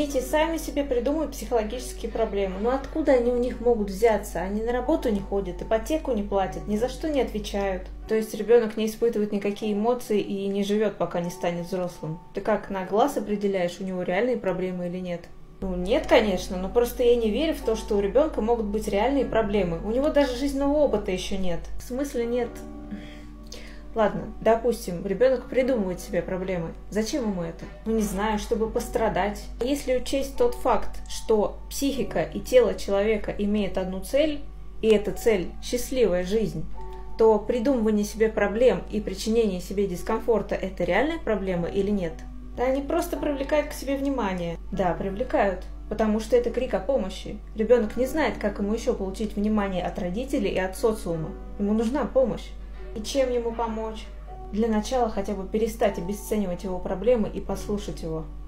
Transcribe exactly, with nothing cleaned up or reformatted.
Дети сами себе придумывают психологические проблемы. Но откуда они у них могут взяться? Они на работу не ходят, ипотеку не платят, ни за что не отвечают. То есть ребенок не испытывает никакие эмоции и не живет, пока не станет взрослым. Ты как, на глаз определяешь, у него реальные проблемы или нет? Ну, нет, конечно, но просто я не верю в то, что у ребенка могут быть реальные проблемы. У него даже жизненного опыта еще нет. В смысле нет... Ладно, допустим, ребенок придумывает себе проблемы. Зачем ему это? Ну, не знаю, чтобы пострадать. Если учесть тот факт, что психика и тело человека имеют одну цель, и эта цель – счастливая жизнь, то придумывание себе проблем и причинение себе дискомфорта – это реальная проблема или нет? Да они просто привлекают к себе внимание. Да, привлекают, потому что это крик о помощи. Ребенок не знает, как ему еще получить внимание от родителей и от социума. Ему нужна помощь. И чем ему помочь? Для начала хотя бы перестать обесценивать его проблемы и послушать его.